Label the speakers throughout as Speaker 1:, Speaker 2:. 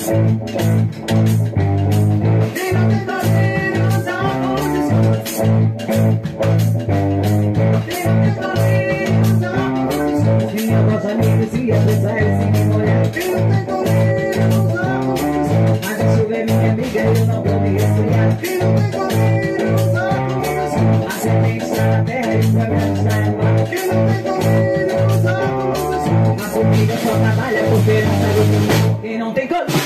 Speaker 1: Minha voz amiga se apressar e se me molhar. Mas a chuva é minha amiga e eu não vou me resfriar. A semente está na terra e o programa está no ar. A formiga só trabalha por esperança do mundo. E não tem colírio.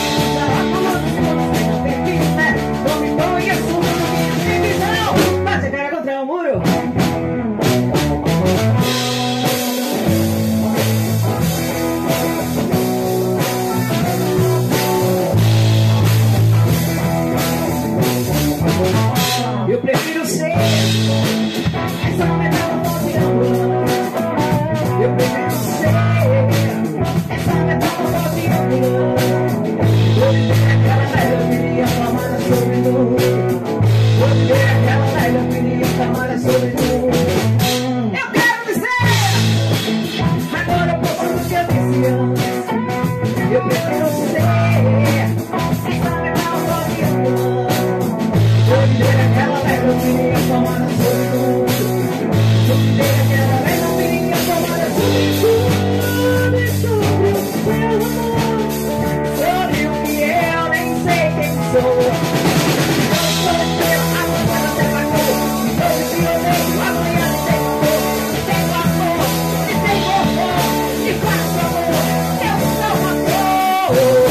Speaker 1: Não tem fim, né? Não me conheço, não tem visão. Bate a cara contra o muro. Eu prefiro ser essa metamorfose ambulante. Eu prefiro ser essa metamorfose ambulante. Vou viver aquela velha opinião clamada sobre nós. Vou viver aquela velha opinião clamada sobre nós. Eu quero dizer, agora eu posso do que eu disse antes. Eu prefiro ser essa metamorfose ambulante. Vou viver aquela velha opinião tomada sobre tudo. Vou viver aquela velha opinião tomada sobre tudo. Sobre o seu amor, sobre o que eu nem sei quem sou. Não sou teu, amanhã até matou. Me dou de que odeio, amanhã sei que sou. Tenho amor, e tenho horror, e faço amor, eu sou amor.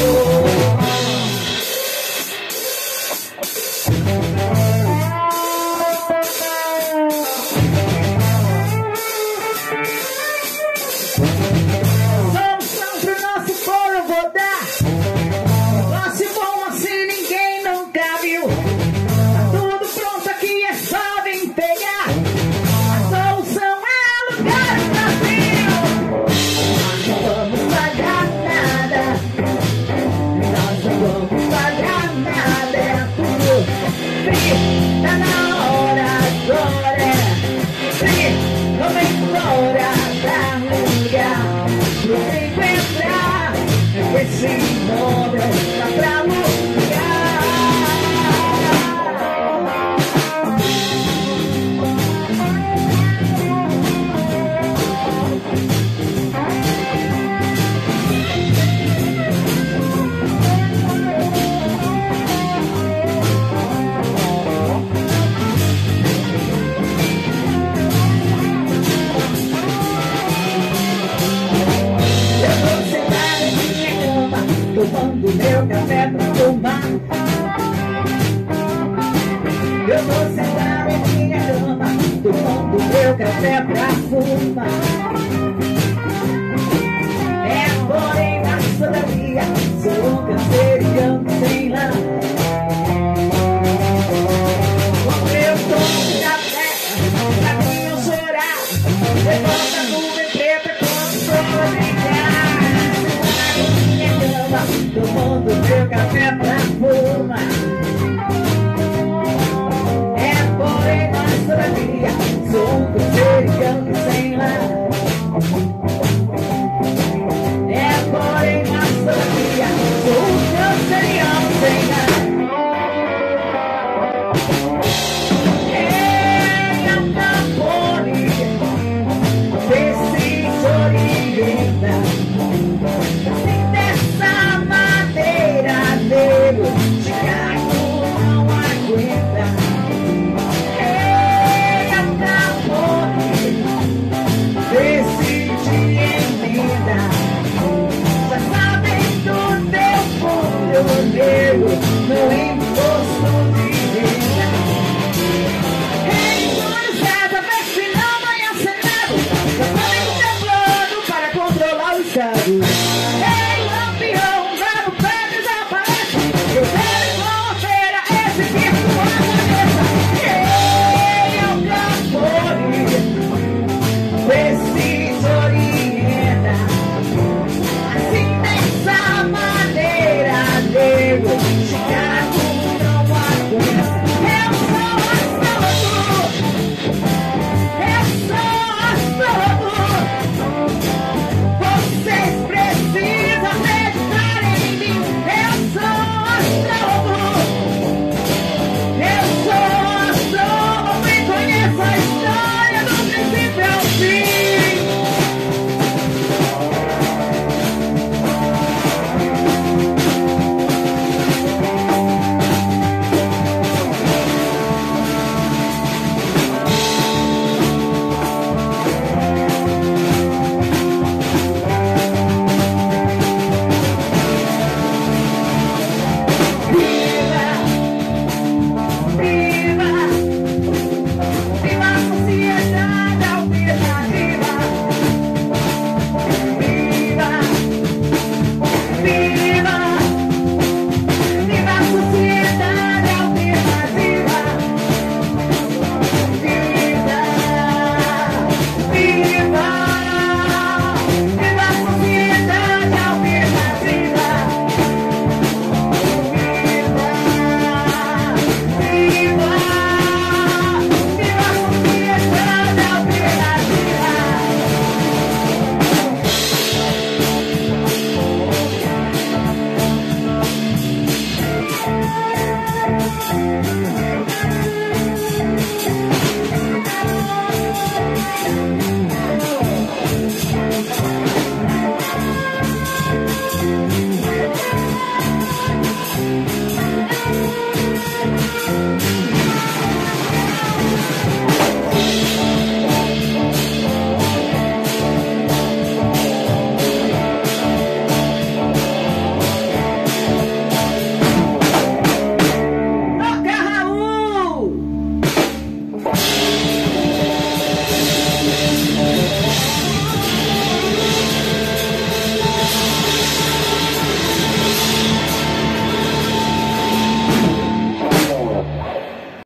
Speaker 1: Solução pro nosso foro vou dar. Nosso bom assim ninguém nunca viu. Tá tudo pronto aqui, é só vir pegar. A solução é alugar o Brasil. Nós não vamos pagar nada. Nós não vamos pagar nada. É tudo free. Tá na hora agora. Free, vamos embora pra lugar. Pro tempo entrar, esse modo tá pra lugar. Tomando meu café pra fumar. Eu vou sentar em minha cama, tomando meu café pra fumar. É porém na sodomia, sou um canceriano sem lá. Com meu tomo de café, pra mim não chorar. Levanta a nuvem preta quando sou brilhar. Tomando meu café pra fumar.